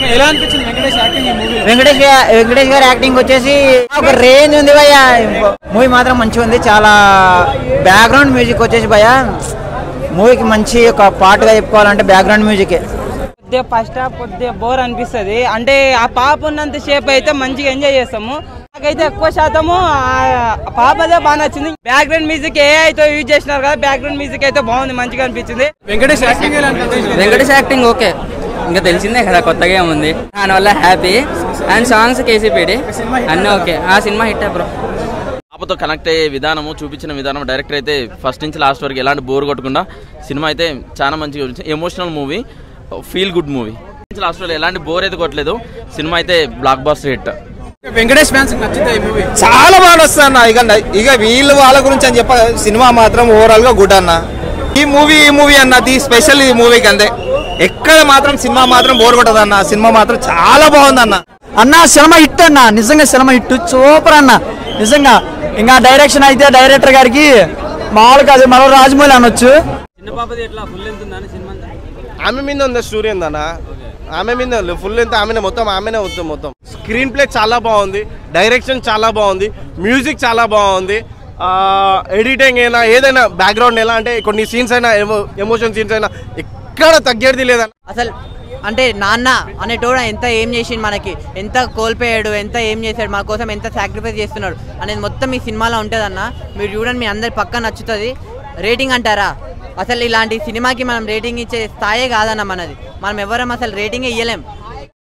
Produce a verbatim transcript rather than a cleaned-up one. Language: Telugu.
వెంకటేష్ వెంకటేష్ గారి యాక్టింగ్ వచ్చేసి ఒక రేంజ్ ఉంది భయ్య. మూవీ మాత్రం మంచిగా ఉంది. చాలా బ్యాక్గ్రౌండ్ మ్యూజిక్ వచ్చేసి భయ్య మూవీకి మంచి ఒక పాటగా చెప్పుకోవాలంటే బ్యాక్గ్రౌండ్ మ్యూజిక్. కొద్దిగా ఫస్ట్ హాఫ్ కొద్దిగా బోర్ అనిపిస్తుంది. అంటే ఆ పాప ఉన్నంత సేపు అయితే మంచిగా ఎంజాయ్ చేస్తాము. నాకైతే ఎక్కువ శాతము పాపదే బాగా నచ్చింది. బ్యాక్గ్రౌండ్ మ్యూజిక్ ఏ అయితే యూజ్ చేసినారు కదా, బ్యాక్గ్రౌండ్ మ్యూజిక్ అయితే బాగుంది, మంచిగా అనిపించింది. Venkatesh acting Venkatesh acting okay, ఇంకా తెలిసిందే కదా కొత్తగా ఏముంది. దానివల్ల హ్యాపీ. అండ్ సాంగ్స్ కేసీపీడి అన్నీ ఓకే. ఆ సినిమా హిట్ బ్రో. పాపతో కనెక్ట్ అయ్యే విధానము, చూపించిన విధానం, డైరెక్టర్ అయితే ఫస్ట్ నుంచి లాస్ట్ వరకు ఎలాంటి బోర్ కొట్టకుండా సినిమా అయితే చాలా మంచిగా emotional movie, feel good movie. Last వరకు ఎలాంటి బోర్ అయితే కొట్టలేదు. సినిమా అయితే blockbuster hit. Venkatesh fans నచ్చింది ఈ మూవీ. చాలా బాగా వస్తుంది అన్న. ఇక ఇక వీళ్ళు వాళ్ళ గురించి అని చెప్ప సినిమా మాత్రం ఓవరాల్ గా గుడ్ అన్న. ఈ మూవీ ఈ మూవీ అన్నది స్పెషల్ ఈ మూవీకి అంతే. ఎక్కడ మాత్రం సినిమా మాత్రం బోర్ కొట్టదు అన్న. సినిమా మాత్రం చాలా బాగుంది అన్న. అన్న సినిమా హిట్ అన్న, నిజంగా సినిమా హిట్ సూపర్ అన్న నిజంగా. ఇంకా డైరెక్షన్ అయితే డైరెక్టర్ గారికి మామూలుగా అది మరో రాజమౌళి అనొచ్చు. ఆమె మీద ఉంది స్టోరీ ఉందన్న. ఆమె మీద ఫుల్ ఎంత ఆమెనే మొత్తం ఆమెనే వస్తుంది మొత్తం. స్క్రీన్ ప్లే చాలా బాగుంది, డైరెక్షన్ చాలా బాగుంది, మ్యూజిక్ చాలా బాగుంది, ఎడిటింగ్ అయినా ఏదైనా బ్యాక్గ్రౌండ్ ఎలా అంటే కొన్ని సీన్స్ అయినా ఎమోషన్ సీన్స్ అయినా ఎక్కడ తగ్గేది లేదన్న. అసలు అంటే నాన్న అనేటోడు ఎంత ఏం చేసిండు, మనకి ఎంత కోల్పోయాడు, ఎంత ఏం చేశాడు, మన కోసం ఎంత సాక్రిఫైస్ చేస్తున్నాడు అనేది మొత్తం ఈ సినిమాలో ఉంటుందన్న. మీరు చూడండి, మీ అందరి పక్క నచ్చుతుంది. రేటింగ్ అంటారా, అసలు ఇలాంటి సినిమాకి మనం రేటింగ్ ఇచ్చే స్థాయే కాదన్న మనది. మనం ఎవరం అసలు రేటింగే ఇవ్వలేం.